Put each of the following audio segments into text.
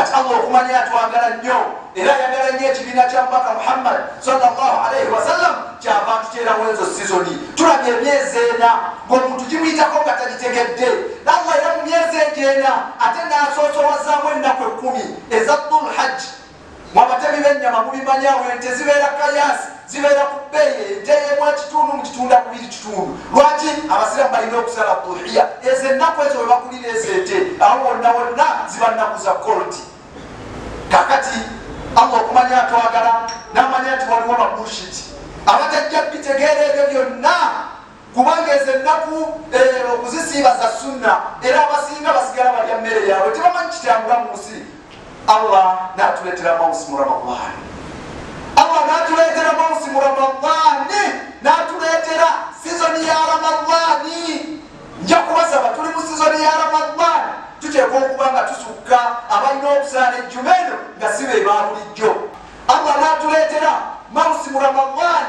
kati Allah okumanya atwagala nnyo era yagala nnyo ekibiina kya mubaka Muhammad sallallahu alaihi wasallam kyava tuteerawo ezo sizoni. Tulabye emyezi ena ng'omuntu kimuyitako nga tagitegedde. Allah era mu myezi egy'ena ate n'asoosowazaamu ennaku 10 eza Dhul Hajj. Mwabatemi b'ennyama mubimanyawo ente zibeera kayasi, zibeera ku bbeeyi, ente emu ekitundu mu kitundu akubiri kitundu. Lwaki abasiraamu balina okusala dhuhiya? Ezo ennaku ezo we bakulira ezo ente awo wonna wonna ziba nnaku za kolti. Kakati Allah okumanya atwagala n'amanya nti waliwo babushiti abatajja bitegeera ebyo byonna, kubanga ezo ennaku okuzisiiba za sunna era abasinga basigala balya mmere yaabwe tebamanyi kitambula mu nsi. Allah n'atuleetera mawusimu Ramadhan. Allah n'atuleetera mawusimu Ramadhan, n'atuleetera sizoni ya Ramadhan. Nja kubasaba tuli mu sizoni ya Ramadhan tuteekwa okuba nga tusukka abalina okusaana ejjuma eno nga si be ba bulijjo. Allah n'atuleetera mawusimu Ramadhan,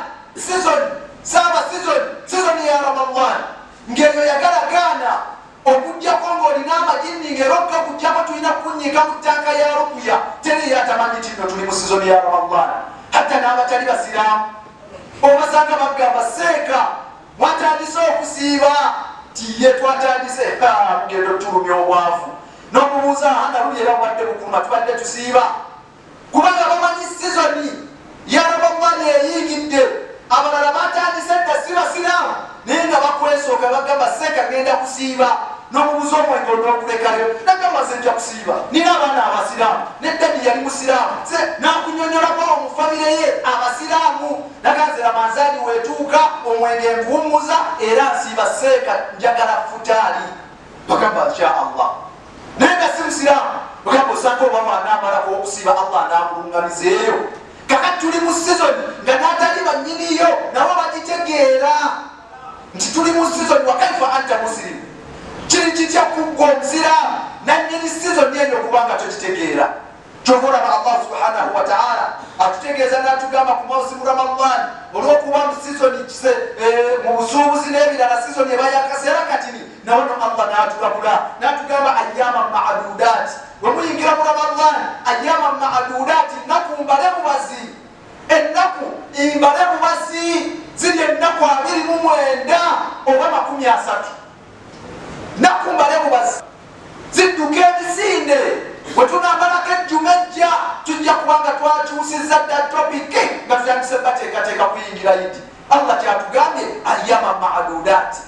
sizoni ya Ramadhan ng'eyo yagalagaana okujjako ng'olina amajinni ng'erokka okujjako tulina kunyiga mu ttaka ya rukuya teri yatamanyi ti nno tuli mu sizoni ya Ramadhan. Hatta n'abatali basiraamu obasanga bagamba seeka mwatandise okusiiba tiye twatandise kugenda otulumya obwavu n'omubuuza analuli era mubadde bukuma tubadde tusiiba kubanga bamanyi sizoni ya Ramadhan eyingidde. Abalala batandise dda si basiraamu naye nga bakwesooka bagamba seeka ngenda kusiiba n'omubuuza omwenge olw'okulekayo nagamba nze nja kusiiba nina abaana abasiraamu neddani yali musiraamu n'akunyonyolako omufamire ye abasiraamu naganzira manzaani weetuuka omwenge nkuwummuza era nsiiba seeka njagala futaali bagamba insha Allah. Naye nga si musiraamu bagamba osanga obama anaamalako okusiiba Allah anaamulunganizeeyo. Kakati tuli mu sizoni nga n'atali bannyiniyo nabo bagitegeera nti tuli mu sizoni. Wakaifa anta muslimu, kiri kitya kuggwa omuziraamu nannyini sizoni eyo okubanga tokitegeera. Kyova olaba Allah subhanahu wa ta'ala atutegeeza n'atugamba ku mawusimu Ramadhan olw'okuba mu sizoni mu busuubuzi n'ebirala sizoni eba yakaseera katini nawono Allah n'atulabula n'atugamba ayyama ma'dudaati. Bwe muyingira mu Ramadhan ayyama ma'dudaati, ennaku mbale mubazi, ennaku imbale mubazi ziri ennaku 29 oba 30. Ennaku mbale mubazi zidduka emisinde. Bwe tunaamalako ejjuma ejja tujja kubanga twakyusizza dda topiki nga tutandise bateekateeka kuyingira Idi. Allah kyatugambye ayyama ma'dudaati.